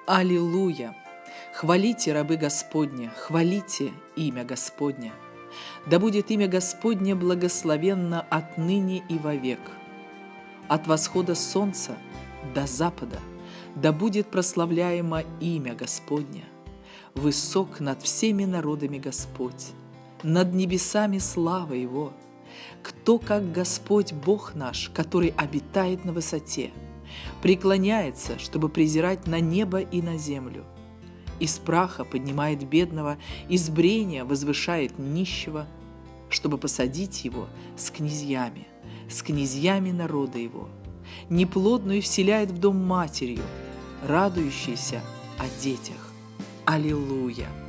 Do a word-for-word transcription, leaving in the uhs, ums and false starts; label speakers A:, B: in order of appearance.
A: Аллилуйя! Хвалите, рабы Господня, хвалите имя Господня. Да будет имя Господне благословенно отныне и вовек. От восхода солнца до запада да будет прославляемо имя Господня. Высок над всеми народами Господь, над небесами слава Его. Кто, как Господь Бог наш, который обитает на высоте, преклоняется, чтобы презирать на небо и на землю. Из праха поднимает бедного, из брения возвышает нищего, чтобы посадить его с князьями, с князьями народа его. Неплодную вселяет в дом матерью, радующейся о детях. Аллилуйя!